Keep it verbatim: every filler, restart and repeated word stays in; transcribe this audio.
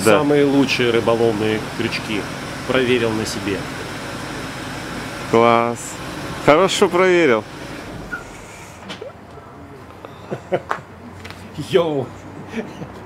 Да. Самые лучшие рыболовные крючки. Проверил на себе. Класс. Хорошо проверил. Йоу.